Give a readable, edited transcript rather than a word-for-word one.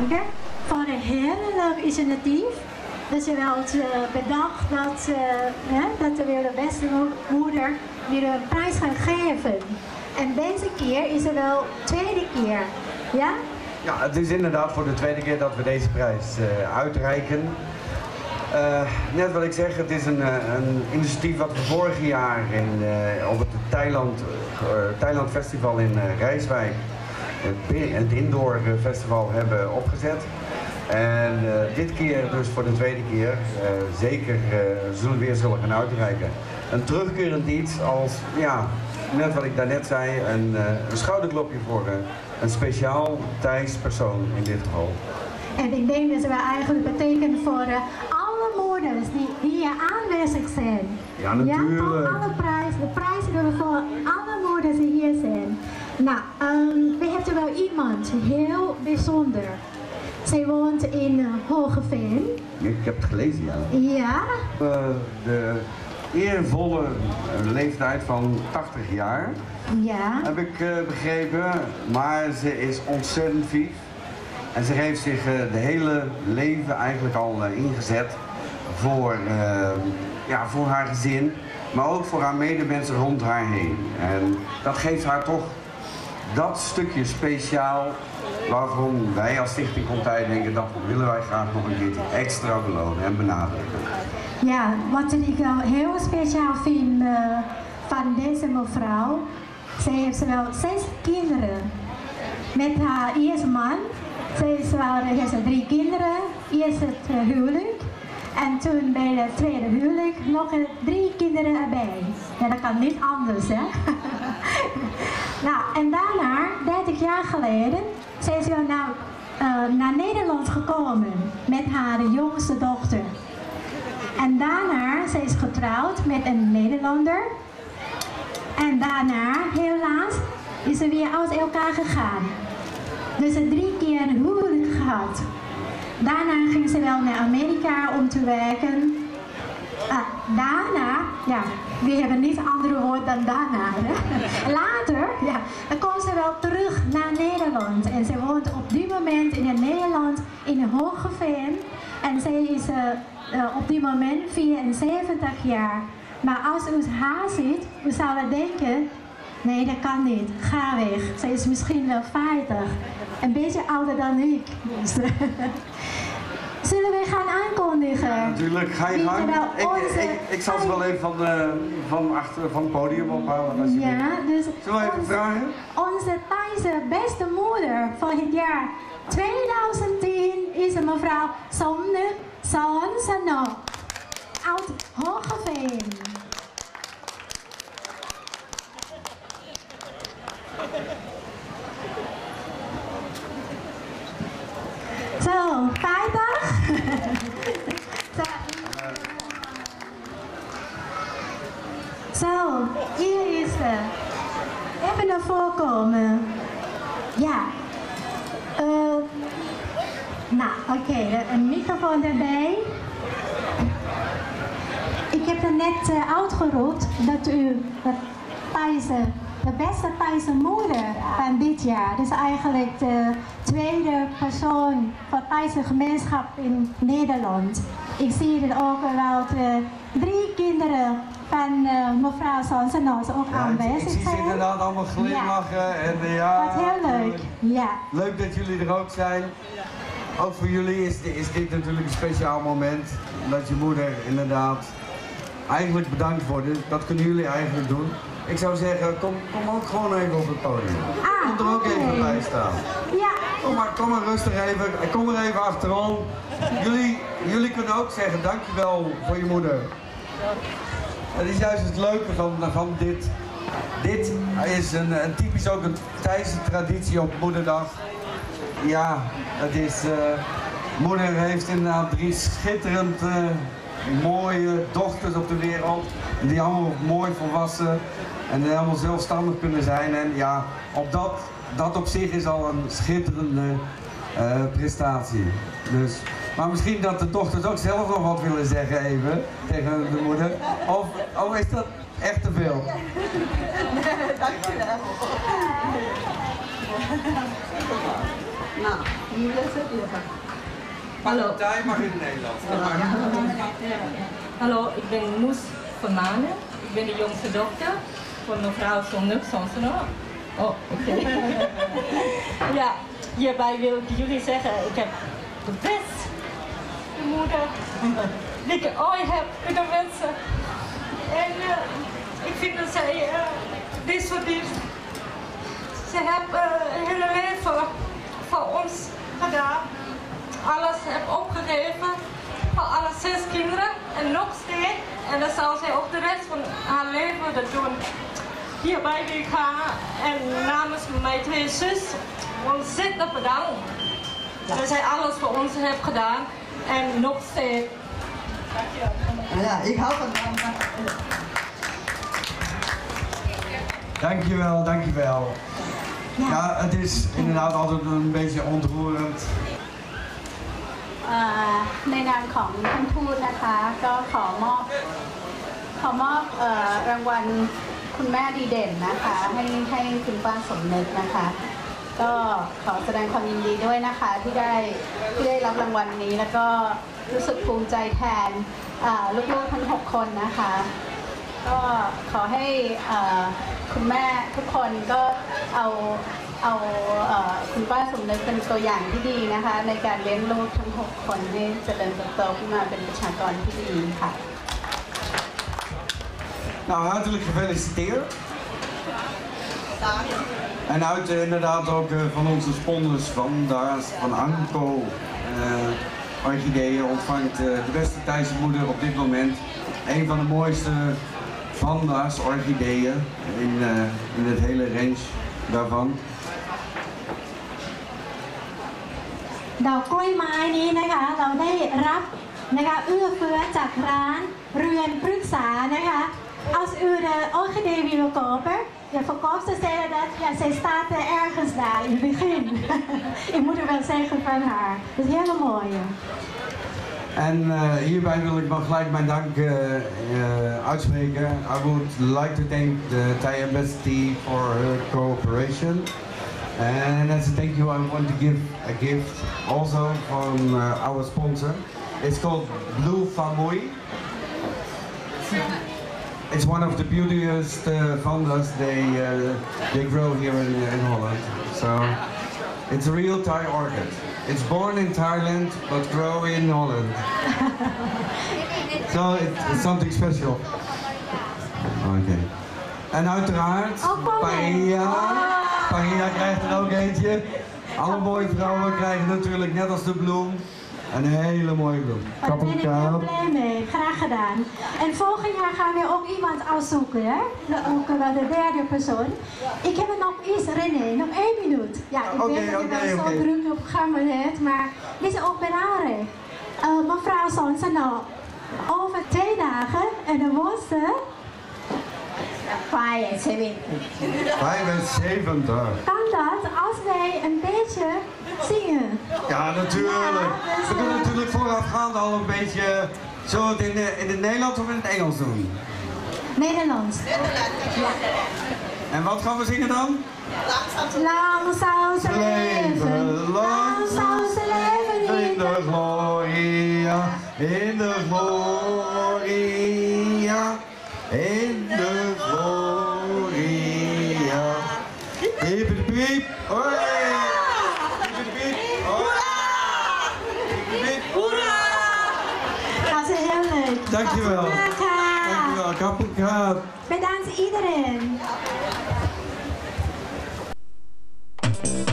bedanken voor een heel leuk initiatief. Dat je wel bedacht dat we weer de beste moeder weer een prijs gaan geven. En deze keer is het wel de tweede keer, ja? Ja, het is inderdaad voor de tweede keer dat we deze prijs uitreiken. Net wat ik zeg, het is een initiatief wat we vorig jaar op het Thailand Festival in Rijswijk, het Indoor Festival, hebben opgezet. En dit keer dus voor de tweede keer zeker zullen we weer gaan uitreiken. Een terugkerend iets als, ja, net wat ik daarnet zei, een schouderklopje voor een speciaal Thais persoon in dit geval. En ik denk dat we eigenlijk betekent voor alle moeders die hier aanwezig zijn. Ja, natuurlijk. Ja, voor alle prijzen. De prijzen doen we voor alle moeders die hier zijn. Nou, we hebben wel iemand heel bijzonder. Zij woont in Hogeveen. Ik heb het gelezen, ja. Ja. De eervolle leeftijd van 80 jaar, Ja. heb ik begrepen. Maar ze is ontzettend vief. En ze heeft zich de hele leven eigenlijk al ingezet voor haar gezin. Maar ook voor haar medemensen rond haar heen. En dat geeft haar toch dat stukje speciaal waarvan wij als Stichting Comtij denken, dat willen wij graag nog een keertje extra belonen en benadrukken. Ja, wat ik wel heel speciaal vind van deze mevrouw, zij heeft wel 6 kinderen met haar eerste man. Zij heeft 3 kinderen, eerst het huwelijk en toen bij het tweede huwelijk nog 3 kinderen erbij. Ja, dat kan niet anders, hè. Nou, en daarna, 30 jaar geleden, zij is wel naar Nederland gekomen met haar jongste dochter. En daarna, zij is getrouwd met een Nederlander. En daarna, helaas, is ze weer uit elkaar gegaan. Dus ze 3 keer een huwelijk gehad. Daarna ging ze wel naar Amerika om te werken. Daarna, ja, we hebben niet andere woord dan daarna. Hè? Later, ja, dan komt ze wel terug naar Nederland. En ze woont op dit moment in Nederland in Hogeveen. En zij is op dit moment 74 jaar. Maar als u haar ziet, u zou denken, nee, dat kan niet. Ga weg. Zij is misschien wel 50. Een beetje ouder dan ik. Dus, zullen we gaan aankondigen? Ja, natuurlijk, ga je gang. Ik zal ze wel even van het podium ophalen. Als je ja, dus zullen we even vragen? Onze Thaise beste moeder van het jaar 2010 is mevrouw Somne Sonsano uit Hogeveen. Zo, 50. Zo, hier is ze. Even naar voren komen. Ja. Nou, oké, een microfoon erbij. Ik heb er net uitgeroepen dat u de beste Thaise moeder van dit jaar. Dus eigenlijk de tweede persoon van de Thaise gemeenschap in Nederland. Ik zie er ook wel 3 kinderen van mevrouw Sonsano ook aanwezig zijn. Ik zie ze inderdaad allemaal glimlachen. Ja. En, ja, wat heel leuk. Ja. Leuk dat jullie er ook zijn. Ook voor jullie is dit natuurlijk een speciaal moment. Dat je moeder inderdaad eigenlijk bedankt wordt. Dat kunnen jullie eigenlijk doen. Ik zou zeggen, kom ook gewoon even op het podium. Kom er ook even bij staan. Ja. Kom maar rustig even. Kom er even achterom. Jullie kunnen ook zeggen dankjewel voor je moeder. Dat is juist het leuke van dit. Dit is een typisch ook een Thaise traditie op moederdag. Ja, het is... moeder heeft inderdaad 3 schitterend mooie dochters op de wereld. Die allemaal mooi volwassen en helemaal zelfstandig kunnen zijn. En ja, dat op zich is al een schitterende prestatie. Dus, maar misschien dat de dochters ook zelf nog wat willen zeggen even tegen de moeder. Of is dat echt te veel? Dankjewel. Nou, hier is het even. Hallo. Partij mag in het Nederlands. Hallo, ik ben Moes van Manen. Ik ben de jongste dochter van mevrouw Sonne. Oh, oké. Ja, hierbij wil ik jullie zeggen, ik heb de beste moeder die ik ooit heb kunnen wensen. En ik vind dat zij dit verdient. Ze heeft het hele leven voor ons gedaan. Alles heb opgegeven voor alle 6 kinderen en nog steeds. En dan zal zij ook de rest van haar leven dat doen. Hierbij wil ik haar en namens mijn 2 zus ontzettend bedanken. Dat zij alles voor ons heeft gedaan en nog steeds. Dankjewel. Ja, ik hou van hem. Dankjewel, dankjewel. Ja, het is inderdaad altijd een beetje ontroerend. ในนามของท่านทูตนะคะก็ขอมอบรางวัลคุณแม่ดีเด่นนะคะให้คุณป้าสมนึกนะคะก็ขอแสดงความยินดีด้วยนะคะที่ได้รับรางวัลนี้แล้วก็รู้สึกภูมิใจแทนลูกๆทั้ง6คนนะคะก็ขอให้คุณแม่ทุกคนก็เอาคุณป้าสมนึกเป็นตัวอย่างที่ดีนะคะในการเลี้ยงลูกทั้ง6คนให้เจริญเติบโตขึ้นมาเป็นประชากรที่ดีค่ะ Nou, hartelijk gefeliciteerd. En uit inderdaad ook van onze sponsors van Anko Orchideeën ontvangt de beste Thaise moeder op dit moment een van de mooiste Vanda's orchideeën in het hele range daarvan. ดอกกล้วยไม้นี้นะคะเราได้รับนะคะเอื้อเฟื้อจากร้านเรือนพฤกษานะคะ Als u de orchidee wil kopen, de verkoopster zei dat zij staat ergens daar in het begin. Ik moet er wel zeggen van haar. Dat is heel mooi. En hierbij wil ik nog gelijk mijn dank uitspreken. I would like to thank the Thai Embassy for her cooperation. And as a thank you, I want to give a gift also from our sponsor. It's called Blue Famui. It's one of the beautiest vandas they grow here in Holland. So it's a real Thai orchid. It's born in Thailand but grow in Holland. So it's something special. Okay. En uiteraard, Paria krijgt er ook eentje. Alle mooie vrouwen krijgen natuurlijk net als de bloem een hele mooie bloem. Daar ben ik heel blij mee. Graag gedaan. En volgend jaar gaan we ook iemand uitzoeken, hè? Ook wel de derde persoon. Ik heb er nog iets, René, nog 1 minuut. Ja, ik weet dat je wel zo druk op programma hebt, maar dit is ook belangrijk. Mevrouw Sonseno, over 2 dagen en dan wordt ze 75. 75. Kan dat als wij een beetje zingen? Ja, natuurlijk. We kunnen natuurlijk voorafgaand al een beetje zo het in het Nederlands of in het Engels doen. Nederlands. Ja. En wat gaan we zingen dan? Lang zou ze leven, lang zou ze leven in de gloria, in de gloria, in de gloria. Piep, piep, piep, hoi! Piep, piep, piep, hoera! Piep, piep, hoera! Dat is heel leuk. Dankjewel. Dankjewel, Kapoenkaat. Bedankt iedereen.